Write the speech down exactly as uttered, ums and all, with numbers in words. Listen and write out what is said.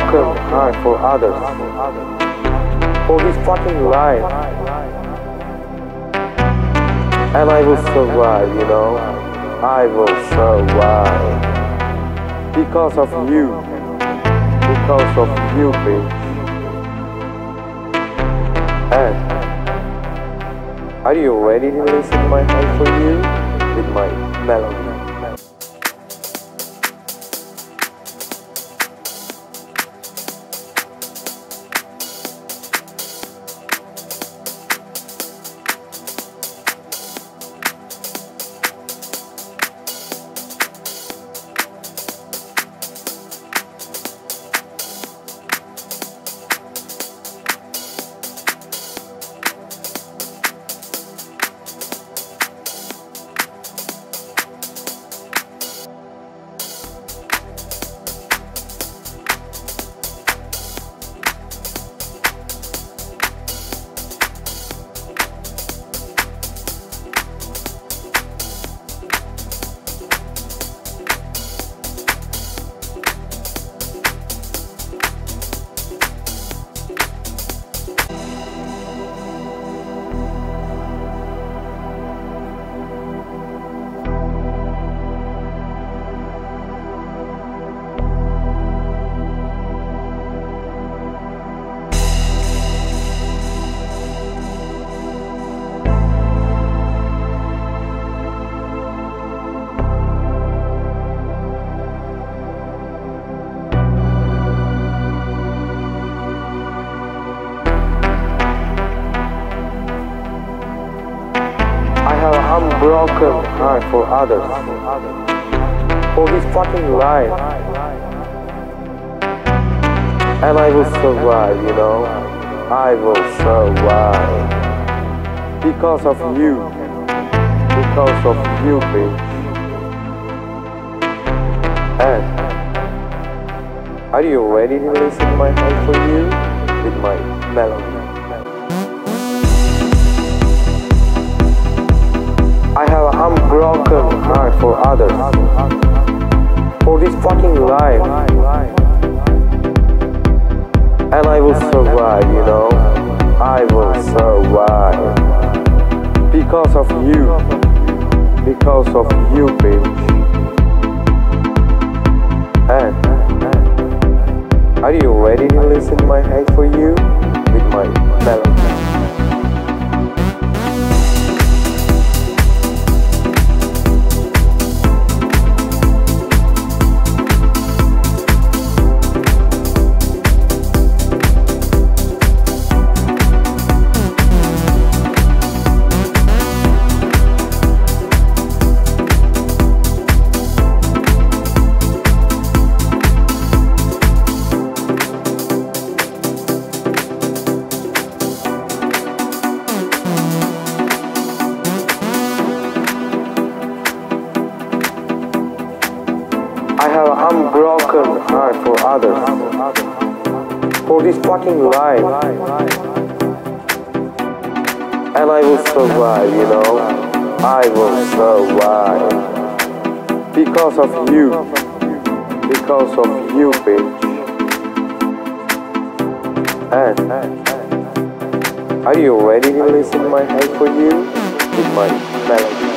broken heart for others, for this fucking life. And I will survive, you know, I will survive. Because of you, because of you, bitch. And are you ready to listen to my hand for you with my melody? Broken heart for others, for this fucking life. And I will survive, you know, I will survive. Because of you, because of you, bitch. And are you ready to listen to my hand for you with my melody? I have an unbroken heart for others, for this fucking life. And I will survive, you know, I will survive. Because of you, because of you, bitch. And are you ready to listen to my hand for you with my melody? I have an unbroken heart for others, for this fucking life. And I will survive, you know, I will survive. Because of you, because of you, bitch. And are you ready to listen to my hand for you with my melody?